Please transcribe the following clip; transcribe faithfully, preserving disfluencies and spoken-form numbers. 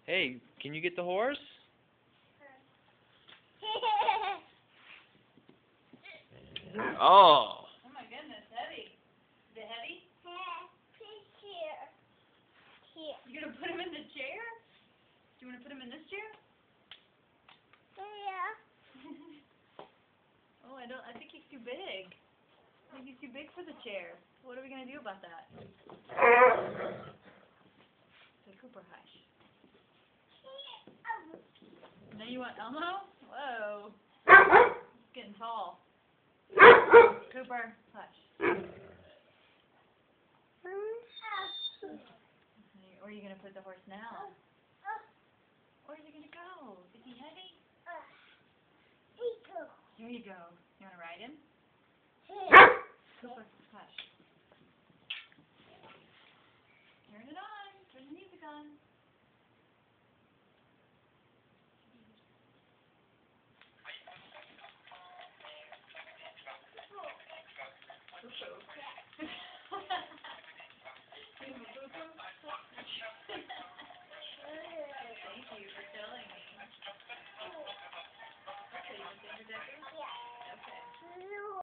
Hey, can you get the horse? Oh. Oh my goodness, heavy. Is it heavy? Here. Here. You gonna put him in the chair? Do you wanna put him in this chair? Yeah. Oh, I don't. I think he's too big. I think he's too big for the chair. What are we gonna do about that? So Cooper, hush. Now you want Elmo? Whoa. He's getting tall. Cooper, hush. Where are you gonna put the horse now? Where's he gonna go? Is he heavy? Here you go. You wanna ride him? Cooper, hush. Turn it on. Turn the music on.